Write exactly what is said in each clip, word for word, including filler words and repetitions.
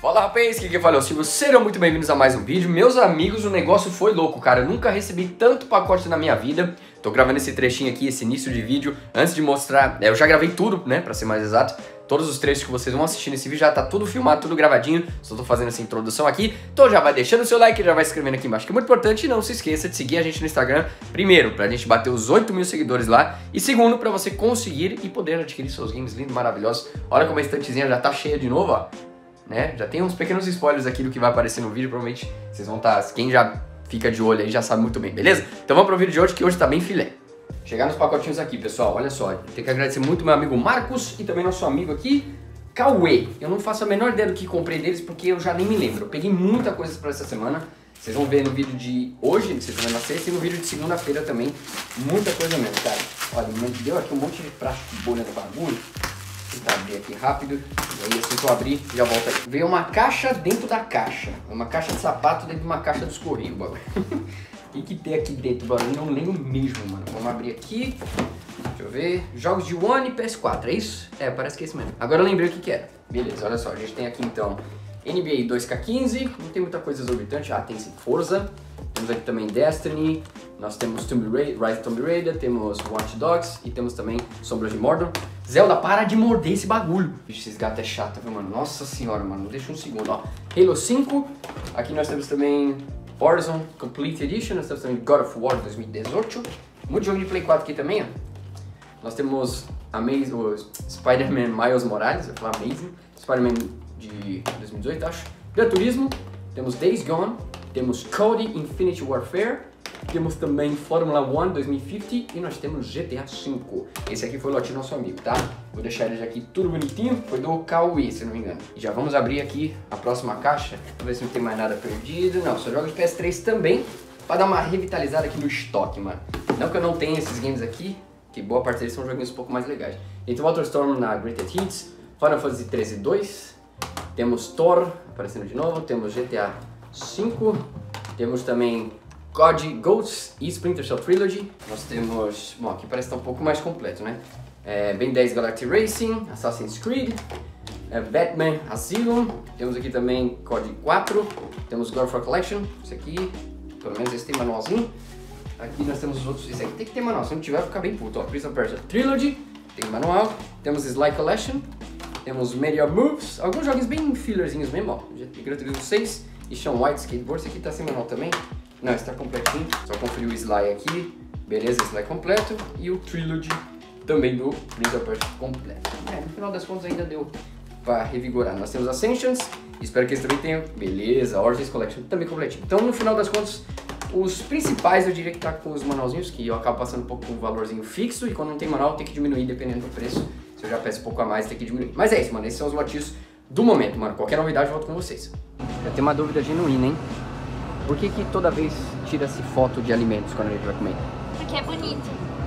Fala rapaz, que que falou? Silvio, sejam muito bem-vindos a mais um vídeo. Meus amigos, o negócio foi louco, cara. Eu nunca recebi tanto pacote na minha vida. Tô gravando esse trechinho aqui, esse início de vídeo, antes de mostrar, eu já gravei tudo, né, pra ser mais exato. Todos os trechos que vocês vão assistir nesse vídeo já tá tudo filmado, tudo gravadinho. Só tô fazendo essa introdução aqui. Então já vai deixando o seu like, já vai se inscrevendo aqui embaixo, que é muito importante. E não se esqueça de seguir a gente no Instagram. Primeiro, pra gente bater os oito mil seguidores lá. E segundo, pra você conseguir e poder adquirir seus games lindos, maravilhosos. Olha como a estantezinha já tá cheia de novo, ó. Né? Já tem uns pequenos spoilers aqui do que vai aparecer no vídeo. Provavelmente vocês vão estar... Quem já fica de olho aí já sabe muito bem, beleza? Então vamos pro vídeo de hoje, que hoje tá bem filé. Chegar nos pacotinhos aqui, pessoal, olha só. Tenho que agradecer muito meu amigo Marcos e também nosso amigo aqui, Cauê. Eu não faço a menor ideia do que comprei deles porque eu já nem me lembro. Eu peguei muita coisa pra essa semana. Vocês vão ver no vídeo de hoje, que vocês estão vendo na sexta, e no vídeo de segunda-feira também. Muita coisa mesmo, cara. Olha, deu aqui um monte de plástico de bolha do bagulho. Vou tentar abrir aqui rápido. E aí assim que eu abrir, já volta aí. Veio uma caixa dentro da caixa. Uma caixa de sapato dentro de uma caixa dos Correios, bagulho. O que que tem aqui dentro, bagulho? Eu não lembro mesmo, mano. Vamos abrir aqui. Deixa eu ver. Jogos de One e P S quatro, é isso? É, parece que é isso mesmo. Agora eu lembrei o que que era. Beleza, olha só. A gente tem aqui então N B A dois K quinze. Não tem muita coisa exorbitante. Ah, tem sim Forza. Temos aqui também Destiny. Nós temos Tomb Raider, Rise of Tomb Raider. Temos Watch Dogs. E temos também Sombras de Mordor. Zelda, para de morder esse bagulho. Vixe, esses gatos é chato, viu, mano? Nossa senhora, mano. Deixa um segundo, ó. Halo cinco. Aqui nós temos também Warzone Complete Edition. Nós temos também God of War dois mil e dezoito. Muito jogo de Play quatro aqui também, ó. Nós temos Amazing, o Spider-Man Miles Morales, eu vou falar Amazing. Spider-Man de dois mil e dezoito, acho. Gran Turismo. Temos Days Gone. Temos Cody Infinite Warfare. Temos também Fórmula um dois mil e cinquenta e nós temos G T A cinco. Esse aqui foi o lote do nosso amigo, tá? Vou deixar ele aqui tudo bonitinho. Foi do Cauê, se não me engano. E já vamos abrir aqui a próxima caixa. Vamos ver se não tem mais nada perdido. Não, só jogos de P S três também. Pra dar uma revitalizada aqui no estoque, mano. Não que eu não tenha esses games aqui, que boa parte deles são joguinhos um pouco mais legais. Então Motorstorm na Greatest Hits. Final Fantasy treze dois. Temos Thor aparecendo de novo. Temos G T A cinco. Temos também C O D Ghosts e Splinter Cell Trilogy. Nós temos... Bom, aqui parece estar um pouco mais completo, né? É, Ben dez Galactic Racing, Assassin's Creed, é, Batman Asylum. Temos aqui também C O D quatro. Temos God of War Collection. Esse aqui, pelo menos esse tem manualzinho. Aqui nós temos os outros... Esse aqui tem que ter manual, se não tiver vai ficar bem puto. Ó, Prince of Persia Trilogy, tem manual. Temos Sly Collection. Temos Media Moves. Alguns jogos bem fillerzinhos mesmo, ó. Gran Turismo seis e Shaun White Skateboard. Esse aqui tá sem manual também. Não, esse tá completinho, só conferir o Sly aqui, beleza, Sly completo, e o Trilogy também do Prince of Persia completo. É, no final das contas ainda deu pra revigorar. Nós temos Ascensions, espero que esse também tenha, beleza, Origins Collection também completinho. Então no final das contas, os principais eu diria que tá com os manualzinhos, que eu acabo passando um pouco com um valorzinho fixo, e quando não tem manual tem que diminuir dependendo do preço. Se eu já peço um pouco a mais, tem que diminuir. Mas é isso, mano, esses são os lotes do momento, mano. Qualquer novidade eu volto com vocês. Eu tenho uma dúvida genuína, hein? Por que que toda vez tira-se foto de alimentos quando a gente vai comer? Porque é bonito.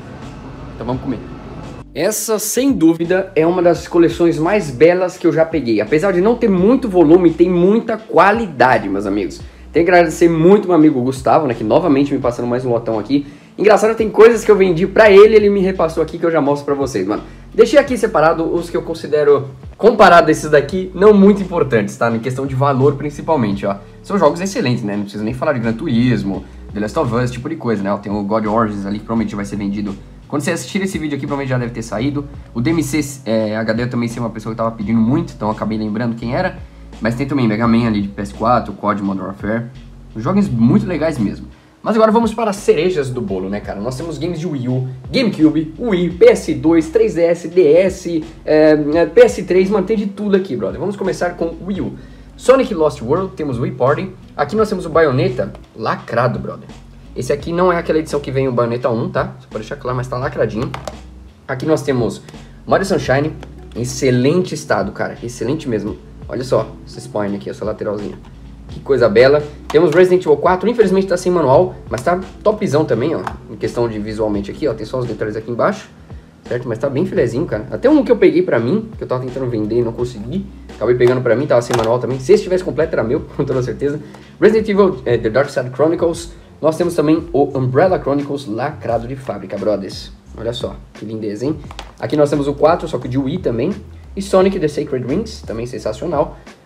Então vamos comer. Essa, sem dúvida, é uma das coleções mais belas que eu já peguei. Apesar de não ter muito volume, tem muita qualidade, meus amigos. Tenho que agradecer muito meu amigo Gustavo, né, que novamente me passando mais um lotão aqui. Engraçado, tem coisas que eu vendi pra ele, ele me repassou aqui que eu já mostro pra vocês, mano. Deixei aqui separado os que eu considero, comparado a esses daqui, não muito importantes, tá? Em questão de valor, principalmente, ó. São jogos excelentes, né? Não preciso nem falar de Gran Turismo, The Last of Us, esse tipo de coisa, né? Ó, tem o God Origins ali, que provavelmente vai ser vendido. Quando você assistir esse vídeo aqui, provavelmente já deve ter saído. O D M C é, H D eu também sei uma pessoa que tava pedindo muito, então eu acabei lembrando quem era. Mas tem também Mega Man ali de P S quatro, C O D Modern Warfare. Jogos muito legais mesmo. Mas agora vamos para as cerejas do bolo, né, cara? Nós temos games de Wii U, GameCube, Wii, P S dois, três D S, D S, é, P S três, mantém de tudo aqui, brother. Vamos começar com o Wii U. Sonic Lost World, temos Wii Party. Aqui nós temos o Bayonetta lacrado, brother. Esse aqui não é aquela edição que vem o Bayonetta um, tá? Só para deixar claro, mas tá lacradinho. Aqui nós temos Mario Sunshine, em excelente estado, cara. Excelente mesmo. Olha só, esse spine aqui, essa lateralzinha. Que coisa bela. Temos Resident Evil quatro, infelizmente tá sem manual, mas tá topzão também, ó. Em questão de visualmente aqui, ó. Tem só os detalhes aqui embaixo, certo? Mas tá bem filezinho, cara. Até um que eu peguei pra mim, que eu tava tentando vender e não consegui. Acabei pegando pra mim, tava sem manual também. Se esse tivesse completo era meu, com toda certeza. Resident Evil é, The Dark Side Chronicles. Nós temos também o Umbrella Chronicles lacrado de fábrica, brothers. Olha só, que lindeza, hein? Aqui nós temos o quatro, só que de Wii também. E Sonic The Sacred Rings, também sensacional.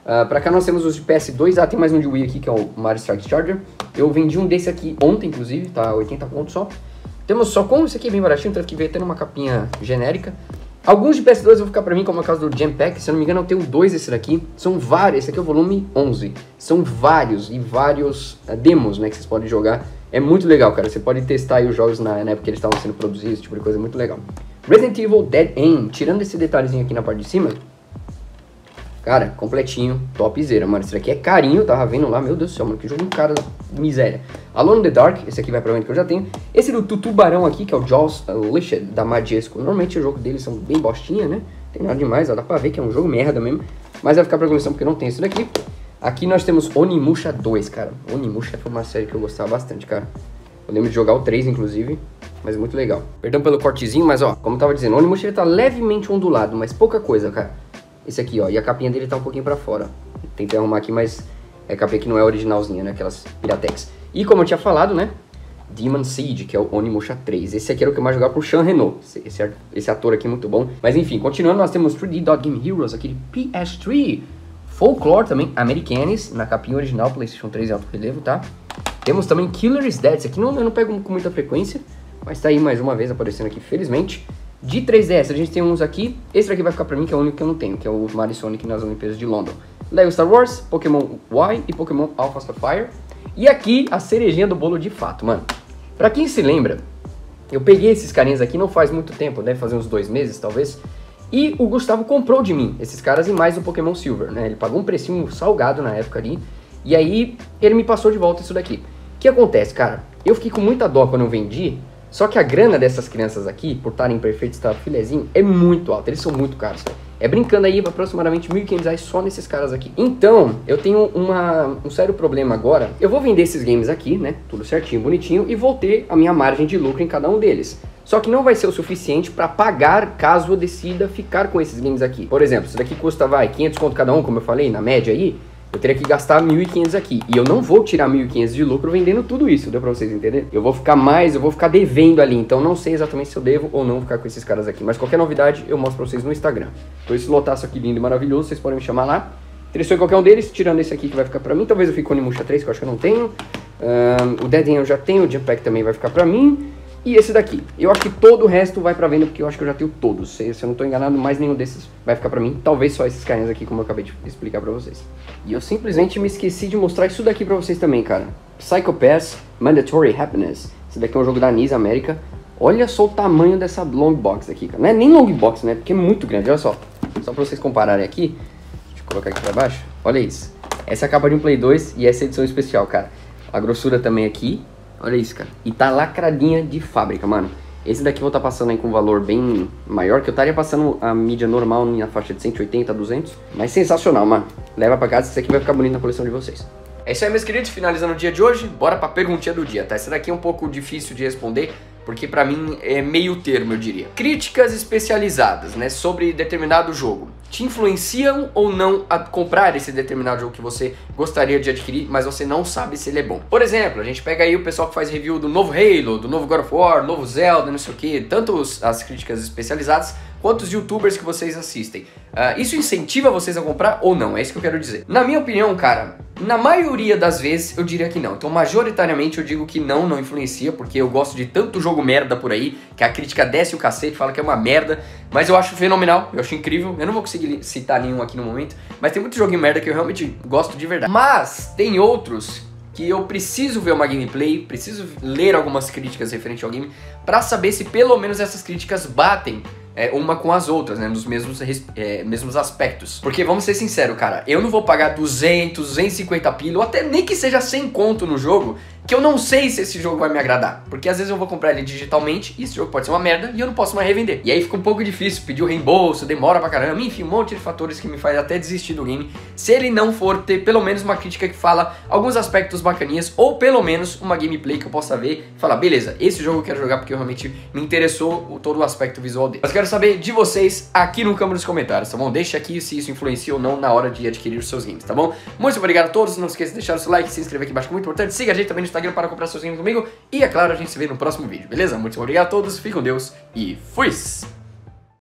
Uh, pra cá nós temos os de P S dois, ah, tem mais um de Wii aqui, que é o Mario Strikes Charger. Eu vendi um desse aqui ontem, inclusive, tá oitenta pontos só. Temos só como esse aqui é bem baratinho, tanto que veio até numa capinha genérica. Alguns de P S dois vão ficar pra mim, como é o caso do Jam Pack, se eu não me engano eu tenho dois desse daqui. São vários, esse aqui é o volume onze. São vários e vários uh, demos, né, que vocês podem jogar. É muito legal, cara, você pode testar aí os jogos na, na época que eles estavam sendo produzidos, esse tipo de coisa, é muito legal. Resident Evil Dead Aim, tirando esse detalhezinho aqui na parte de cima, cara, completinho, topzera, mano. Esse daqui é carinho, tava vendo lá, meu Deus do céu, mano, que jogo de cara, miséria. Alone in the Dark, esse aqui vai pra mim que eu já tenho. Esse do Tutubarão aqui, que é o Jaws Unleashed, da Majesco. Normalmente o jogo deles são bem bostinha, né? Tem nada demais, ó, dá pra ver que é um jogo merda mesmo. Mas vai ficar pra coleção porque não tem esse daqui. Aqui nós temos Onimusha dois, cara. Onimusha foi uma série que eu gostava bastante, cara. Eu lembro de jogar o três, inclusive, mas muito legal. Perdão pelo cortezinho, mas ó, como eu tava dizendo, o Onimusha ele tá levemente ondulado, mas pouca coisa, cara. Esse aqui, ó, e a capinha dele tá um pouquinho pra fora. Tentei arrumar aqui, mas é a capinha que não é originalzinha, né, aquelas Piratex. E como eu tinha falado, né, Demon Seed, que é o Onimusha três. Esse aqui era o que eu mais jogava pro Sean Renault, esse, esse, esse ator aqui muito bom. Mas enfim, continuando, nós temos três D Dot Game Heroes, aqui de P S três. Folklore também, Americanis, na capinha original, PlayStation três em alto relevo, tá? Temos também Killer is Dead, esse aqui não, eu não pego com muita frequência, mas tá aí mais uma vez aparecendo aqui, felizmente. De três D S, a gente tem uns aqui, esse daqui vai ficar pra mim, que é o único que eu não tenho, que é o Mario Sonic nas Olimpíadas de London. Lego Star Wars, Pokémon Y e Pokémon Alpha Sapphire. E aqui, a cerejinha do bolo de fato, mano. Pra quem se lembra, eu peguei esses carinhas aqui não faz muito tempo, deve fazer uns dois meses, talvez. E o Gustavo comprou de mim esses caras e mais o Pokémon Silver, né? Ele pagou um precinho salgado na época ali. E aí, ele me passou de volta isso daqui. O que acontece, cara? Eu fiquei com muita dó quando eu vendi. Só que a grana dessas crianças aqui, por estarem em perfeito estado filezinho, é muito alta. Eles são muito caros. É brincando aí aproximadamente mil e quinhentos reais só nesses caras aqui. Então, eu tenho uma, um sério problema agora. Eu vou vender esses games aqui, né? Tudo certinho, bonitinho. E vou ter a minha margem de lucro em cada um deles. Só que não vai ser o suficiente para pagar caso eu decida ficar com esses games aqui. Por exemplo, isso daqui custa, vai, quinhentos conto cada um, como eu falei, na média aí. Eu teria que gastar mil e quinhentos aqui. E eu não vou tirar mil e quinhentos de lucro vendendo tudo isso, deu pra vocês entenderem? Eu vou ficar mais, eu vou ficar devendo ali. Então não sei exatamente se eu devo ou não ficar com esses caras aqui. Mas qualquer novidade eu mostro pra vocês no Instagram. Então esse lotaço aqui lindo e maravilhoso, vocês podem me chamar lá. Interessou em qualquer um deles, tirando esse aqui que vai ficar pra mim. Talvez eu fique com o Onimusha três, que eu acho que eu não tenho. Um, o Dead End eu já tenho, o Jump Pack também vai ficar pra mim. E esse daqui. Eu acho que todo o resto vai pra venda, porque eu acho que eu já tenho todos. Se, se eu não tô enganado, mais nenhum desses vai ficar pra mim. Talvez só esses carinhas aqui, como eu acabei de explicar pra vocês. E eu simplesmente me esqueci de mostrar isso daqui pra vocês também, cara. Psycho Pass Mandatory Happiness. Esse daqui é um jogo da Nis América. Olha só o tamanho dessa long box aqui, cara. Não é nem long box, né? Porque é muito grande, olha só. Só pra vocês compararem aqui. Deixa eu colocar aqui pra baixo. Olha isso. Essa é a capa de um Play dois e essa é a edição especial, cara. A grossura também aqui. Olha isso, cara. E tá lacradinha de fábrica, mano. Esse daqui eu vou estar tá passando aí com um valor bem maior, que eu estaria passando a mídia normal na faixa de cento e oitenta, duzentos. Mas sensacional, mano. Leva pra casa, esse aqui vai ficar bonito na coleção de vocês. É isso aí, meus queridos. Finalizando o dia de hoje, bora pra perguntinha do dia, tá? Essa daqui é um pouco difícil de responder, porque pra mim é meio termo, eu diria. Críticas especializadas, né, sobre determinado jogo. Te influenciam ou não a comprar esse determinado jogo que você gostaria de adquirir, mas você não sabe se ele é bom? Por exemplo, a gente pega aí o pessoal que faz review do novo Halo, do novo God of War, novo Zelda, não sei o que, tanto os, as críticas especializadas, quanto os youtubers que vocês assistem. Uh, isso incentiva vocês a comprar ou não? É isso que eu quero dizer. Na minha opinião, cara, na maioria das vezes eu diria que não. Então, majoritariamente eu digo que não, não influencia, porque eu gosto de tanto jogo merda por aí, que a crítica desce o cacete, fala que é uma merda, mas eu acho fenomenal, eu acho incrível. Eu não vou conseguir citar nenhum aqui no momento, mas tem muito jogo merda que eu realmente gosto de verdade. Mas tem outros que eu preciso ver uma gameplay, preciso ler algumas críticas referente ao game, pra saber se pelo menos essas críticas batem É, uma com as outras, né, nos mesmos, é, mesmos aspectos. Porque vamos ser sinceros, cara, eu não vou pagar duzentos, duzentos e cinquenta pila, ou até nem que seja cem conto no jogo, que eu não sei se esse jogo vai me agradar. Porque às vezes eu vou comprar ele digitalmente e esse jogo pode ser uma merda e eu não posso mais revender. E aí fica um pouco difícil, pedir o reembolso, demora pra caramba, enfim, um monte de fatores que me faz até desistir do game, se ele não for ter pelo menos uma crítica que fala alguns aspectos bacaninhas, ou pelo menos uma gameplay que eu possa ver e falar, beleza, esse jogo eu quero jogar porque realmente me interessou todo o aspecto visual dele. Mas eu quero saber de vocês aqui no campo dos comentários, tá bom? Deixa aqui se isso influencia ou não na hora de adquirir os seus games, tá bom? Muito obrigado a todos, não esqueça de deixar o seu like, se inscrever aqui embaixo, que é muito importante, siga a gente também no Instagram para comprar seus games comigo, e é claro, a gente se vê no próximo vídeo, beleza? Muito obrigado a todos, fiquem com Deus e fui!